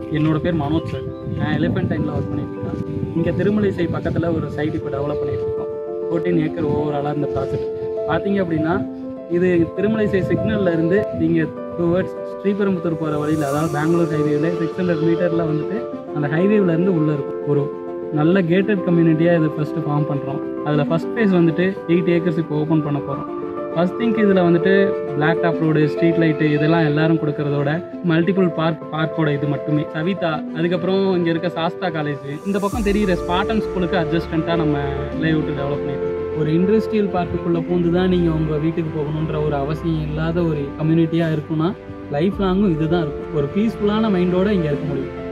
என்னோட பேர் மனோஜ் சார். நான் எலிஃபென்ட் டைமில் ஒர்க் பண்ணிட்டுருக்கேன். இங்கே திருமலைசை பக்கத்தில் ஒரு சைட் இப்போ டெவலப் பண்ணிகிட்ருக்கோம். 14 ஏக்கர் ஓவராலாக இந்த ப்ராஜெக்ட் பார்த்தீங்க அப்படின்னா, இது திருமலைசை சிக்னலில் இருந்து நீங்கள் டுவர்ட்ஸ் ஸ்ரீபெரும்புத்தூர் போகிற வழியில், அதாவது பெங்களூர் ஹைவேவில் 600 மீட்டரில் வந்துட்டு அந்த ஹைவேவிலேருந்து உள்ளே இருக்கும். ஒரு நல்ல கேட்டட் கம்யூனிட்டியாக இது ஃபஸ்ட்டு ஃபார்ம் பண்ணுறோம். அதில் ஃபஸ்ட் ஃபேஸ் வந்துட்டு 8 ஏக்கர்ஸ் இப்போ ஓப்பன் பண்ண போகிறோம். ஃபஸ்ட் திங்க் இதில் வந்துட்டு black top road, street light இதெல்லாம் எல்லாரும் கொடுக்கறதோட மல்டிபிள் பார்க்கோட இது மட்டுமே. சவிதா, அதுக்கப்புறம் இங்கே இருக்க சாஸ்தா காலேஜ், இந்த பக்கம் தெரிகிற ஸ்பாட்டன் ஸ்கூலுக்கு அட்ஜஸ்டண்ட்டாக நம்ம லேஅவுட்டு டெவலப் பண்ணியிருக்கோம். ஒரு இண்டஸ்ட்ரியல் பார்க்குக்குள்ளே பூந்து தான் நீங்கள் உங்கள் வீட்டுக்கு போகணுன்ற ஒரு அவசியம் இல்லாத ஒரு கம்யூனிட்டியாக இருக்குன்னா லைஃப் லாங்கும் இது தான் இருக்கும். ஒரு பீஸ்ஃபுல்லான மைண்டோடு இங்கே இருக்க முடியும்.